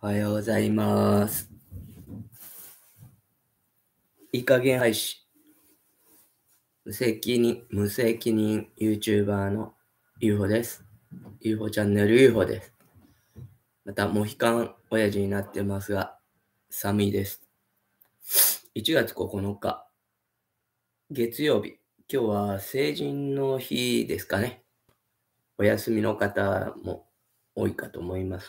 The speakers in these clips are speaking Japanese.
おはようございます。いい加減配信。無責任 YouTuber の UFO です。UFO チャンネル UFO です。また、モヒカン親父になってますが、寒いです。1月9日、月曜日。今日は成人の日ですかね。お休みの方も多いかと思います。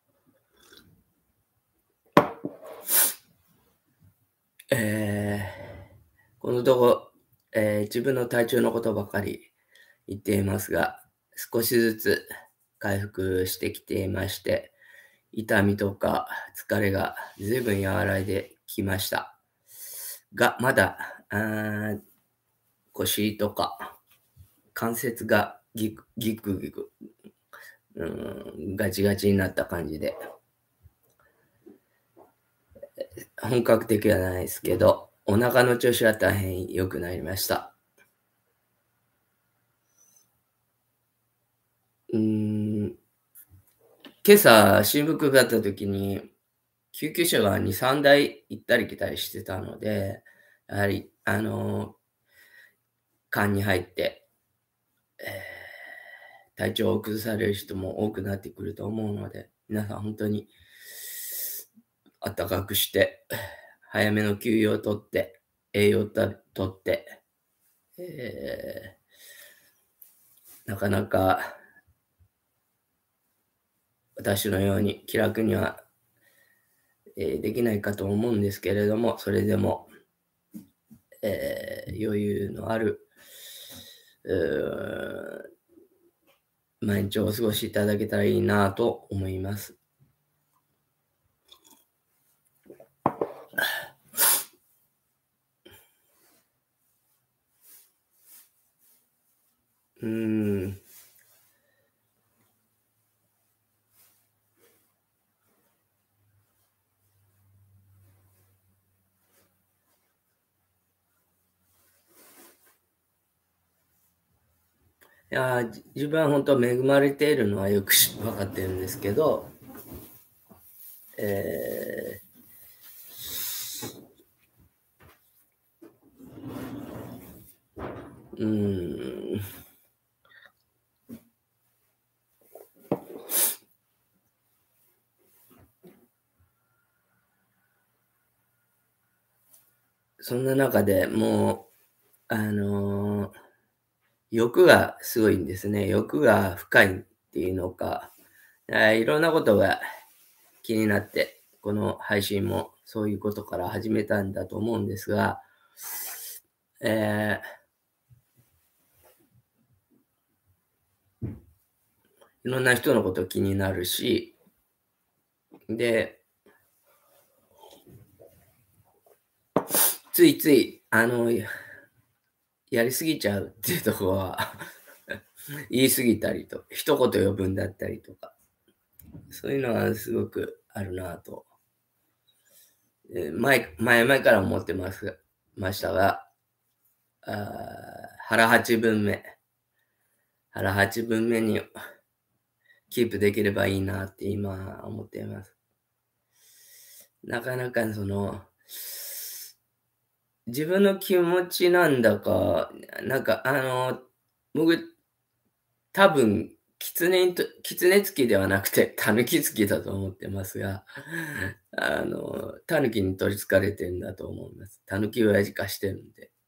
このとこ、自分の体調のことばかり言っていますが、少しずつ回復してきていまして、痛みとか疲れが随分和らいできました。が、まだ、腰とか関節がギクギク、ガチガチになった感じで、本格的ではないですけど、お腹の調子は大変良くなりました。今朝、新聞配った時に、救急車が2、3台行ったり来たりしてたので、やはり、勘に入って、体調を崩される人も多くなってくると思うので、皆さん本当に暖かくして、早めの休養をとって、栄養をとって、なかなか私のように気楽には、できないかと思うんですけれども、それでも、余裕のある、毎日をお過ごしいただけたらいいなと思います。いや自分は本当恵まれているのはよく分かってるんですけど、そんな中でもう、欲がすごいんですね。欲が深いっていうのか、いろんなことが気になって、この配信もそういうことから始めたんだと思うんですが、いろんな人のこと気になるし、で、ついつい、やりすぎちゃうっていうところは言い過ぎたりと、一言呼ぶんだったりとか、そういうのはすごくあるなと、前から思ってましたが、腹8分目、腹8分目にキープできればいいなって今思っています。なかなか自分の気持ちなんだか、なんか僕、多分、狐つきではなくて、狸つきだと思ってますが、狸に取り憑かれてるんだと思います。狸親父化してるんで。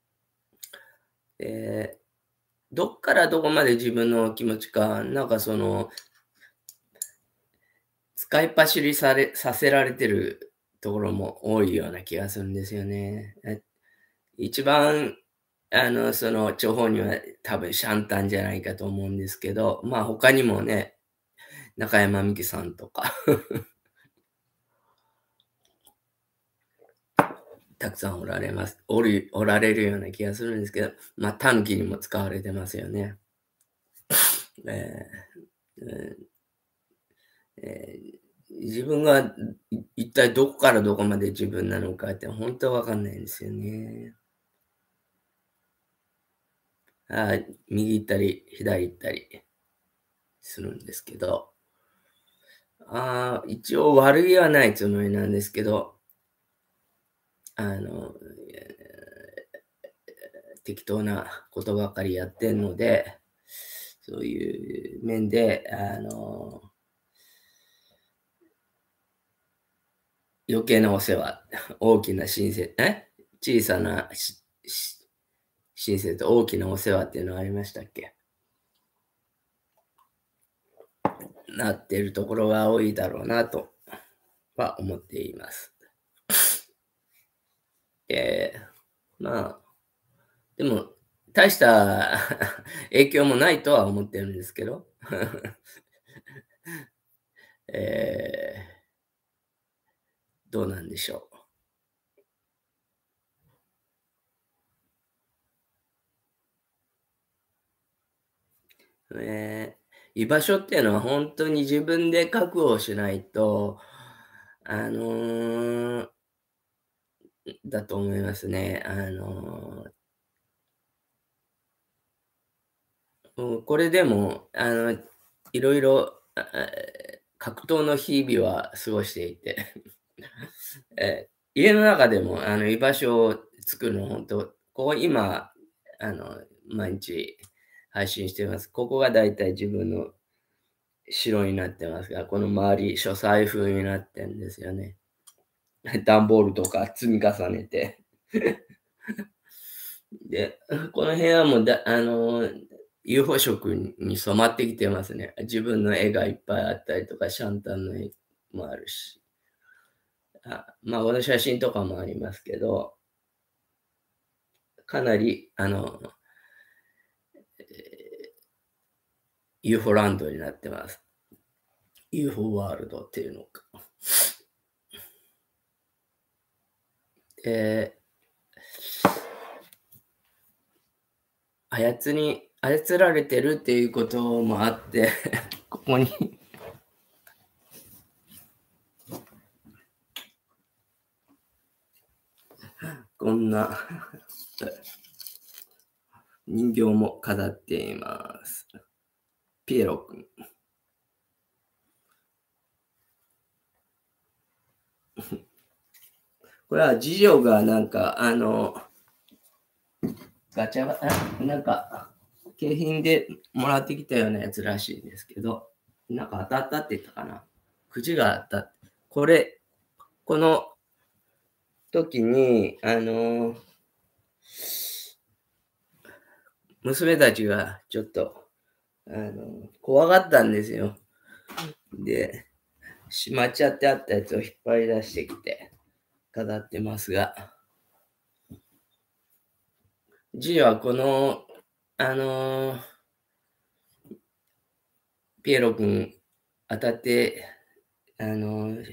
どっからどこまで自分の気持ちか、なんか使いっ走りさせられてるところも多いような気がするんですよね。一番、張本人は多分シャンタンじゃないかと思うんですけど、まあ他にもね、中山美紀さんとかたくさんおられるような気がするんですけど、まあ、狸にも使われてますよね。え自分が一体どこからどこまで自分なのかって本当はわかんないんですよね。右行ったり左行ったりするんですけど、 一応悪気はないつもりなんですけど、あの、適当なことばかりやってんので、そういう面で、余計なお世話、大きな親切、小さな親切と大きなお世話っていうのはありましたっけ？なっているところが多いだろうなとは思っています。まあ、でも、大した影響もないとは思ってるんですけど、えどうなんでしょう。居場所っていうのは本当に自分で確保しないと、あの、だと思いますね。これでも、いろいろ、格闘の日々は過ごしていて、家の中でも、居場所を作るの本当ここ今、あの、毎日配信してます。ここがだいたい自分の城になってますが、この周り、書斎風になってんですよね。段ボールとか積み重ねて。で、この部屋もUFO 色に染まってきてますね。自分の絵がいっぱいあったりとか、シャンタンの絵もあるし。この写真とかもありますけど、かなり、UFO ランドになってます。UFO ワールドっていうのか。え操られてるっていうこともあってここにこんな人形も飾っています。ピエロくん。これは次女がなんか、ガチャが、なんか、景品でもらってきたようなやつらしいですけど、なんか当たったって言ったかな。くじが当たった。この時に、娘たちがちょっと、怖がったんですよ。で、しまっちゃってあったやつを引っ張り出してきて、飾ってますが、次女はこの、あのーピエロ君当たって、あのー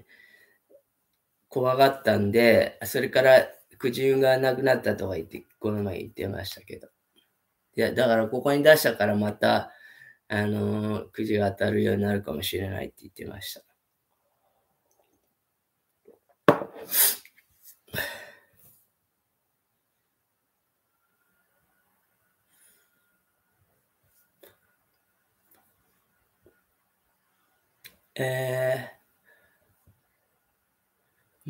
怖がったんで、それからくじ運がなくなったとか言って、この前言ってましたけど。いや、だからここに出したからまた、くじが当たるようになるかもしれないって言ってました。えー、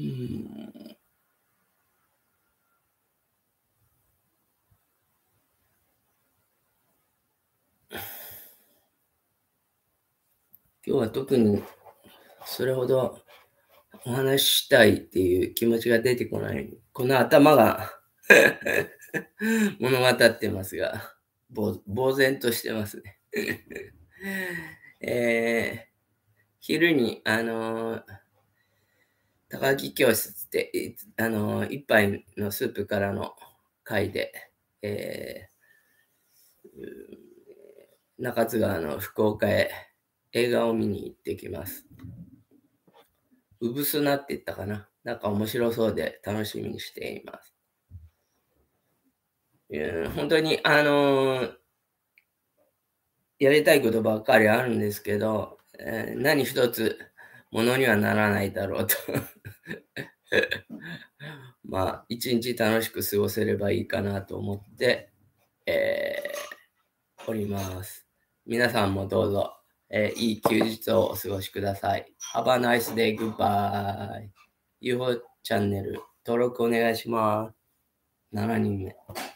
今日は特にそれほどお話ししたいっていう気持ちが出てこない。この頭が物語ってますが、呆然としてますね。昼に、高木教室って、一杯のスープからの会で、え中津川の福岡へ映画を見に行ってきます。うぶすなって言ったかな。なんか面白そうで楽しみにしています。本当に、やりたいことばっかりあるんですけど、何一つものにはならないだろうと一日楽しく過ごせればいいかなと思って、おります。皆さんもどうぞいい休日をお過ごしください。Have a nice day. Goodbye. UFO チャンネル登録お願いします。7人目。